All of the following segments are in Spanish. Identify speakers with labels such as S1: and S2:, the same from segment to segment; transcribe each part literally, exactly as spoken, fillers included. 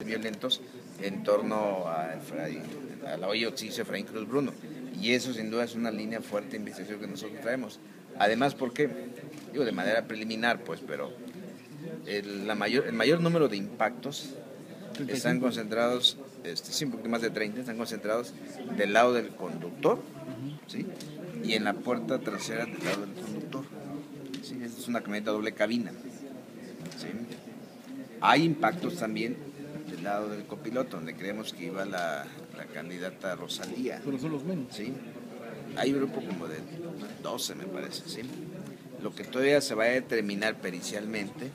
S1: violentos en torno a, a la olla Oxiso Efraín Cruz Bruno. Y eso sin duda es una línea fuerte de investigación que nosotros traemos. Además, porque, digo, de manera preliminar, pues, pero el, la mayor, el mayor número de impactos están concentrados, este, sí, un poquito más de treinta, están concentrados del lado del conductor, ¿sí? Y en la puerta trasera del lado del conductor. ¿Sí? Es una camioneta doble cabina. ¿Sí? Hay impactos también del lado del copiloto, donde creemos que iba la, la candidata Rosalía.
S2: Pero son los menos.
S1: ¿Sí? Hay un grupo como de doce, me parece. ¿Sí? Lo que todavía se va a determinar pericialmente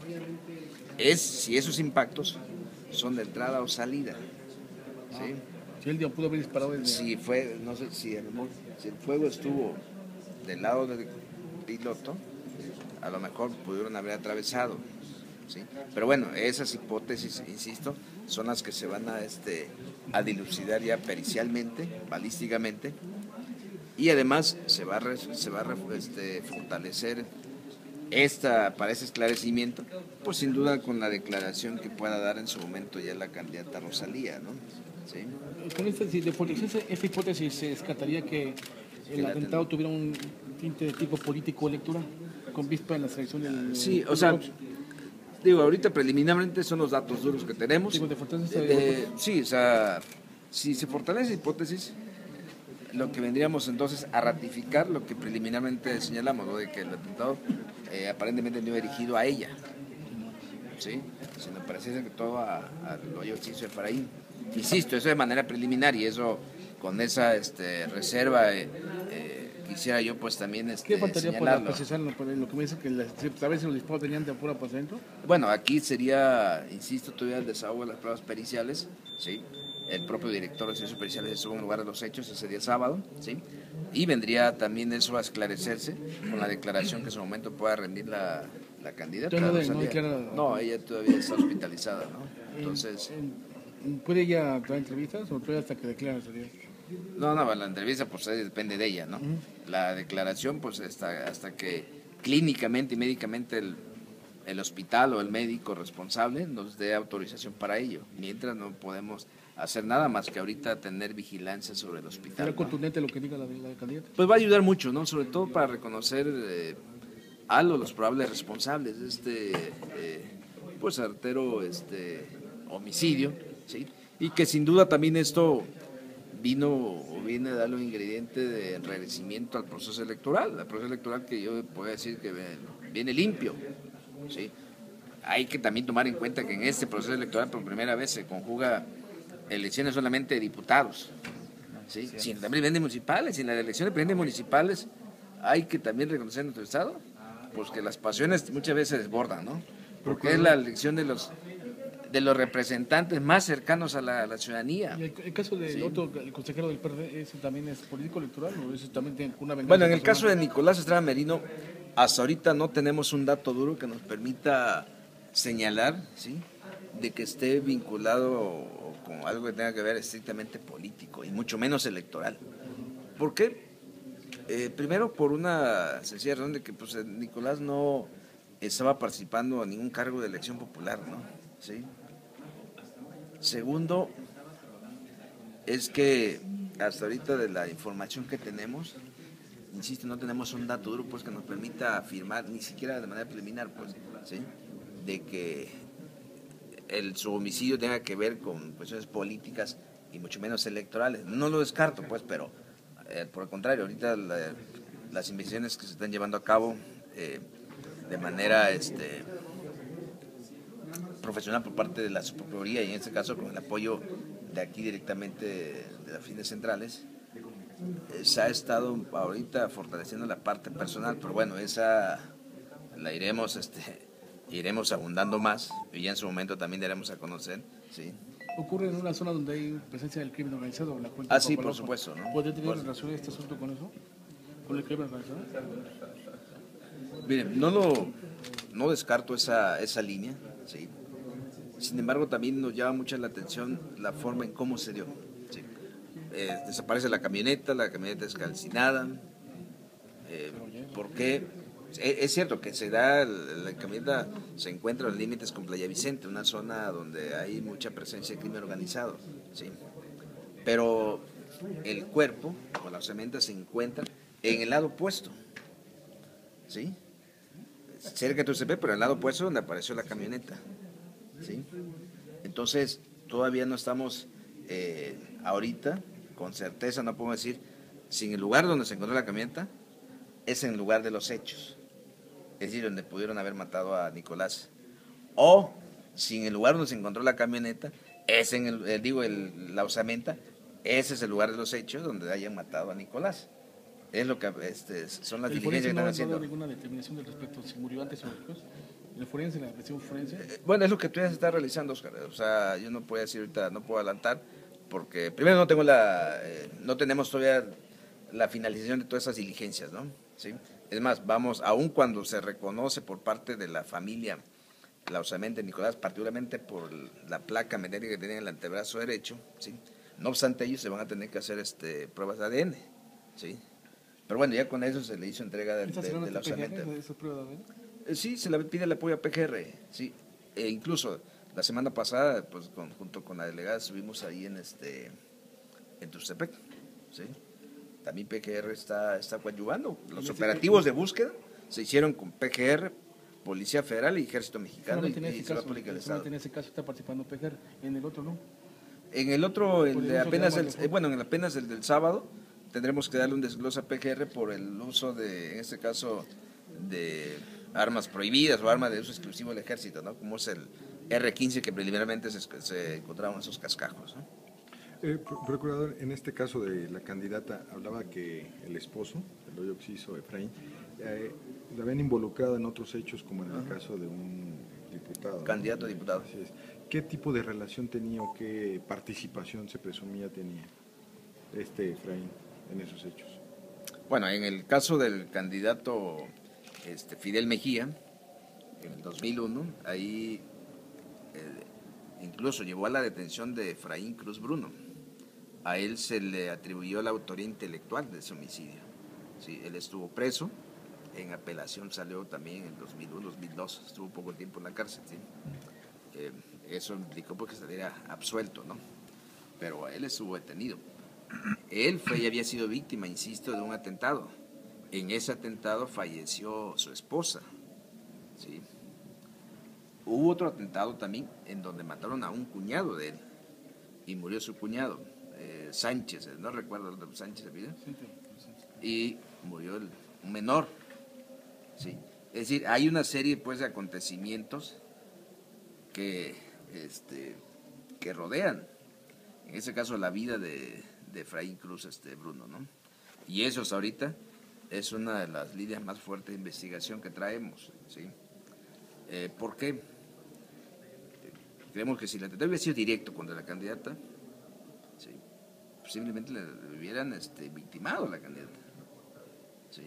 S1: es si esos impactos son de entrada o salida. ¿Sí?
S2: Si él pudo haber disparado desde...
S1: Si fue, no sé si el, si el fuego estuvo del lado del piloto, a lo mejor pudieron haber atravesado. ¿Sí? Pero bueno, esas hipótesis, insisto, son las que se van a, este, a dilucidar ya pericialmente, balísticamente, y además se va a, se va a este, fortalecer esta, para ese esclarecimiento, pues sin duda con la declaración que pueda dar en su momento ya la candidata Rosalía, ¿no? ¿Sí?
S2: Con esta, si de fortalecerse esta hipótesis, se descartaría que el
S1: que
S2: atentado tuviera un tinte de tipo político-electoral, con vista en la selección del...
S1: Sí, o sea, digo, ahorita preliminarmente son los datos duros que tenemos.
S2: Digo, de fortalecerse
S1: de, de, sí, o sea, si se fortalece la hipótesis, lo que vendríamos entonces a ratificar lo que preliminarmente señalamos, ¿no? De que el atentado eh, aparentemente no iba dirigido a ella, ¿sí? Sino pareciese que todo a, a lo hoyo Oxiso Efraín. Insisto, eso de manera preliminar y eso con esa este, reserva eh, eh, quisiera yo pues también este,
S2: ¿qué faltaría
S1: señalarlo.
S2: para precisarlo? Lo que me dice que las, a veces los disparos venían de afuera para adentro.
S1: Bueno, aquí sería, insisto, todavía el desahogo de las pruebas periciales, ¿sí? El propio director de servicios periciales estuvo en lugar de los hechos ese día sábado, ¿sí? Y vendría también eso a esclarecerse con la declaración que en su momento pueda rendir la, la candidata.
S2: No,
S1: no,
S2: declara...
S1: no, ella todavía está hospitalizada, ¿no? Entonces...
S2: ¿Puede ella dar entrevistas o todavía hasta que declara salir?
S1: No, no, la entrevista pues depende de ella, ¿no? Uh-huh. La declaración pues hasta, hasta que clínicamente y médicamente el, el hospital o el médico responsable nos dé autorización para ello. Mientras no podemos hacer nada más que ahorita tener vigilancia sobre el hospital.
S2: ¿Será contundente lo que diga la, la candidata?
S1: Pues va a ayudar mucho, ¿no? Sobre todo para reconocer eh, a los probables responsables de este eh, pues artero este, homicidio, ¿sí? Y que sin duda también esto vino o viene a darle un ingrediente de enrarecimiento al proceso electoral, al proceso electoral que yo puedo decir que viene limpio, ¿sí? Hay que también tomar en cuenta que en este proceso electoral por primera vez se conjuga elecciones solamente de diputados, ¿sí? Sí, sin también de municipales, sin las elecciones de presidentes municipales hay que también reconocer en nuestro estado, pues que las pasiones muchas veces se desbordan, ¿no? Porque es la elección de los de los representantes más cercanos a la, a la ciudadanía.
S2: ¿Y el, el caso del sí. otro, el consejero del P R D, ese también es político electoral o ese también tiene una venganza?
S1: Bueno, en el
S2: personal?
S1: caso de Nicolás Estrada Merino, hasta ahorita no tenemos un dato duro que nos permita señalar, ¿sí?, de que esté vinculado con algo que tenga que ver estrictamente político y mucho menos electoral. ¿Por qué? Eh, primero por una sencilla razón de que pues, Nicolás no estaba participando en ningún cargo de elección popular, ¿no? ¿Sí? Segundo, es que hasta ahorita de la información que tenemos, insisto, no tenemos un dato duro pues que nos permita afirmar, ni siquiera de manera preliminar, pues, ¿sí?, de que el, su homicidio tenga que ver con cuestiones políticas y mucho menos electorales. No lo descarto, pues, pero eh, por el contrario, ahorita la, las investigaciones que se están llevando a cabo eh, de manera este, profesional por parte de la Subprocuraduría y en este caso con el apoyo de aquí directamente de las fines centrales, eh, se ha estado ahorita fortaleciendo la parte personal, pero bueno, esa la iremos este, iremos abundando más y ya en su momento también daremos a conocer, ¿sí?
S2: ¿Ocurre en una zona donde hay presencia del crimen organizado? La cuenca
S1: ah, sí, por supuesto, ¿no?
S2: ¿Puede tener
S1: por...
S2: relación este asunto con eso? ¿Con el crimen organizado?
S1: Miren, no lo no descarto esa, esa línea, ¿sí? Sin embargo, también nos llama mucho la atención la forma en cómo se dio, ¿sí? Eh, desaparece la camioneta, la camioneta es calcinada. Eh, ¿Por qué? Es, es cierto que se da, la camioneta se encuentra en los límites con Playa Vicente, una zona donde hay mucha presencia de crimen organizado, ¿sí? Pero el cuerpo o la osamenta se encuentra en el lado opuesto, ¿sí? Cerca de Tuxtepec, pero en el lado opuesto donde apareció la camioneta, ¿sí? Entonces, todavía no estamos eh, ahorita, con certeza no podemos decir si en el lugar donde se encontró la camioneta es en el lugar de los hechos, es decir, donde pudieron haber matado a Nicolás, o si en el lugar donde se encontró la camioneta es en el, eh, digo, el, la osamenta, ese es el lugar de los hechos donde hayan matado a Nicolás. Es lo que este, son las
S2: ¿El
S1: diligencias
S2: forense
S1: que están
S2: no ha
S1: haciendo.
S2: dado ninguna determinación del respecto si murió antes o después? ¿El forense, la versión forense?
S1: Eh, Bueno, es lo que tú ya se está realizando, Oscar. O sea, yo no puedo decir ahorita, no puedo adelantar, porque primero no tengo la, eh, no tenemos todavía la finalización de todas esas diligencias, ¿no? ¿Sí? Es más, vamos, aun cuando se reconoce por parte de la familia la osamenta de Nicolás, particularmente por la placa metálica que tenía en el antebrazo derecho, ¿sí? No obstante, ellos se van a tener que hacer este, pruebas de A D N, ¿sí? Pero bueno, ya con eso se le hizo entrega de, de, de la osamenta.
S2: ¿Esa prueba de A D N?
S1: Eh, Sí, se le pide el apoyo a P G R, sí. E incluso la semana pasada, pues con, junto con la delegada estuvimos ahí en este en Tuxtepec, sí. También P G R está, está coadyuvando. Los operativos de búsqueda se hicieron con P G R, Policía Federal y Ejército Mexicano y,
S2: en
S1: y
S2: ese
S1: Seguridad
S2: caso,
S1: Pública del Estado.
S2: en ese caso está participando P G R, en el otro no.
S1: En el otro, el
S2: Por el
S1: de
S2: uso de
S1: apenas
S2: armas
S1: el,
S2: de
S1: eh, bueno, en el apenas el del sábado, tendremos que darle un desglose a P G R por el uso de, en este caso, de armas prohibidas o armas de uso exclusivo del ejército, ¿no? Como es el R quince que preliminarmente se, se encontraban esos cascajos, ¿no?
S3: Eh, procurador, en este caso de la candidata, hablaba que el esposo, el hoyo que se hizo Efraín, eh, la habían involucrado en otros hechos, como en el
S1: Ajá.
S3: caso de un diputado.
S1: Candidato
S3: ¿no?
S1: a diputado.
S3: Así es. ¿Qué tipo de relación tenía o qué participación se presumía tenía este Efraín en esos hechos?
S1: Bueno, en el caso del candidato este, Fidel Mejía, en el dos mil uno, ahí eh, incluso llevó a la detención de Efraín Cruz Bruno. A él se le atribuyó la autoría intelectual de ese homicidio. Sí, él estuvo preso, en apelación salió también en dos mil uno, dos mil dos, estuvo poco tiempo en la cárcel. ¿Sí? Eh, eso implicó porque saliera absuelto, ¿no? Pero él estuvo detenido. Él fue y había sido víctima, insisto, de un atentado. En ese atentado falleció su esposa. ¿Sí? Hubo otro atentado también en donde mataron a un cuñado de él y murió su cuñado, eh, Sánchez, no recuerdo el de Sánchez, ¿verdad? Y murió el, un menor. ¿Sí? Es decir, hay una serie pues, de acontecimientos que, este, que rodean, en ese caso, la vida de, de Efraín Cruz este, Bruno, ¿no? Y eso ahorita es una de las líneas más fuertes de investigación que traemos, ¿sí? Eh, ¿Por qué? Creemos que si el atentado hubiera sido directo contra la candidata, ¿sí? Posiblemente le, le hubieran este, victimado a la candidata, ¿sí?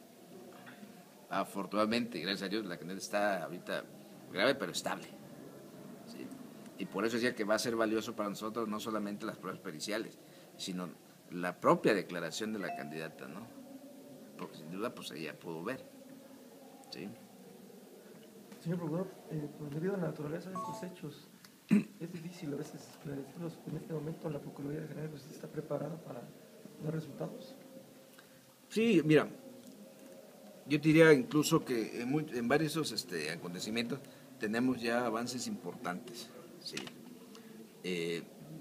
S1: Afortunadamente, gracias a Dios, la candidata está ahorita grave pero estable, ¿sí? Y por eso decía que va a ser valioso para nosotros no solamente las pruebas periciales, sino la propia declaración de la candidata, ¿no? Porque sin duda pues ella pudo ver, ¿sí?
S4: Señor Procurador, eh, pues debido a la naturaleza de estos hechos, es difícil a veces esclarecerlos. En este momento la Procuraduría General pues, está preparada para dar resultados.
S1: Sí, mira, yo diría incluso que en, muy, en varios de esos este, acontecimientos tenemos ya avances importantes, ¿sí? Eh,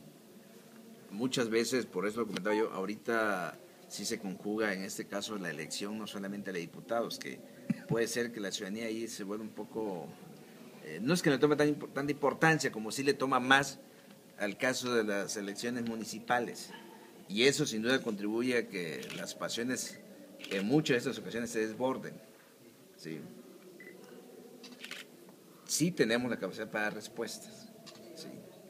S1: muchas veces, por eso lo comentaba yo, ahorita sí se conjuga en este caso la elección no solamente de diputados, que puede ser que la ciudadanía ahí se vuelva un poco, eh, no es que le tome tan tanta importancia como sí le toma más al caso de las elecciones municipales, y eso sin duda contribuye a que las pasiones en muchas de estas ocasiones se desborden, ¿sí? Sí tenemos la capacidad para dar respuestas, ¿sí?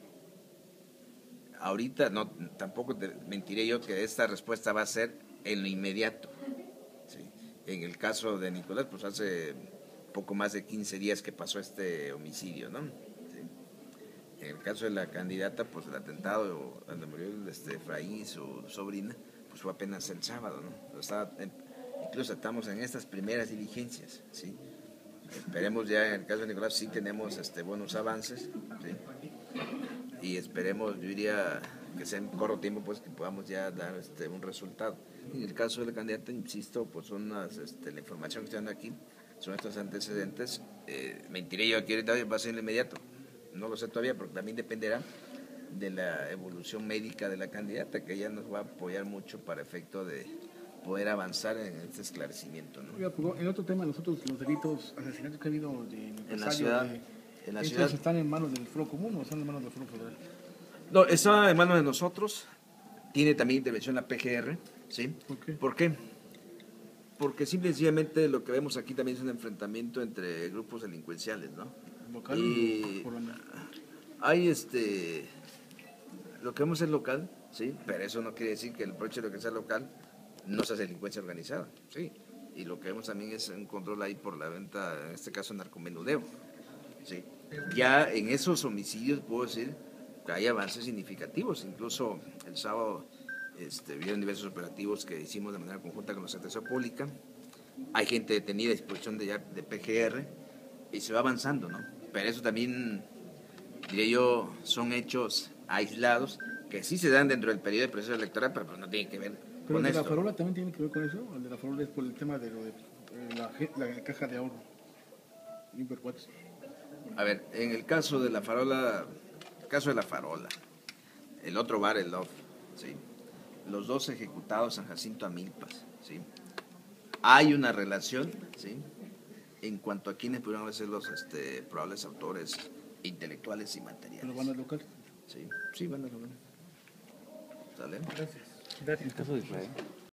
S1: Ahorita no, tampoco te mentiré yo que esta respuesta va a ser en lo inmediato, ¿sí? En el caso de Nicolás, pues hace poco más de quince días que pasó este homicidio, ¿no? ¿Sí? En el caso de la candidata, pues el atentado donde murió este Efraín y su sobrina, pues fue apenas el sábado, ¿no? Estaba en, incluso estamos en estas primeras diligencias, ¿sí? Esperemos ya, en el caso de Nicolás, sí tenemos este, buenos avances, ¿sí? Y esperemos, yo diría, que sea en corto tiempo, pues que podamos ya dar este, un resultado. En el caso de la candidata, insisto, pues son las, este, la información que estoy dando aquí, son estos antecedentes. Eh, mentiré yo aquí ahorita, va a ser inmediato, no lo sé todavía, porque también dependerá de la evolución médica de la candidata, que ella nos va a apoyar mucho para efecto de poder avanzar en este esclarecimiento, ¿no?
S2: Oiga, pues, en otro tema, nosotros los delitos, asesinatos que ha habido de
S1: En la ciudad,
S2: de,
S1: en la
S2: ¿estos
S1: ciudad.
S2: están en manos del Foro Común o están en manos del Foro Federal?
S1: No, está en manos de nosotros, tiene también intervención la P G R, ¿sí?
S2: ¿Por qué?
S1: ¿Por qué? Porque simple y sencillamente lo que vemos aquí también es un enfrentamiento entre grupos delincuenciales, ¿no?
S2: ¿Local
S1: Y
S2: o por la-
S1: hay este, lo que vemos es local, ¿sí? Pero eso no quiere decir que el provecho de lo que sea local no sea delincuencia organizada, ¿sí? Y lo que vemos también es un control ahí por la venta, en este caso narcomenudeo, ¿sí? Ya en esos homicidios puedo decir que hay avances significativos, incluso el sábado este, vieron diversos operativos que hicimos de manera conjunta con la Secretaría Pública, hay gente detenida a disposición de, ya, de P G R y se va avanzando, ¿no? Pero eso también, diría yo, son hechos aislados que sí se dan dentro del periodo de proceso electoral, pero pues no tienen que ver
S2: Pero
S1: con
S2: el de la
S1: esto.
S2: farola también tiene que ver con eso. El de la farola es por el tema de lo de eh, la, ge- la caja de ahorro. Invercuates.
S1: A ver, en el caso de la farola, el caso de la farola, el otro bar, el Love, ¿sí? Los dos ejecutados, San Jacinto Amilpas, ¿sí? Hay una relación, ¿sí? En cuanto a quiénes pudieron ser los este, probables autores intelectuales y materiales.
S2: Pero van al local.
S1: Sí, sí, van a local. ¿Sale?
S4: Gracias. Gracias.
S5: El caso de Israel.